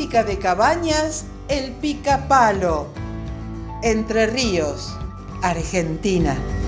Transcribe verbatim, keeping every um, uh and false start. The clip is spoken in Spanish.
Fábrica de Cabañas El Pica Palo, Entre Ríos, Argentina.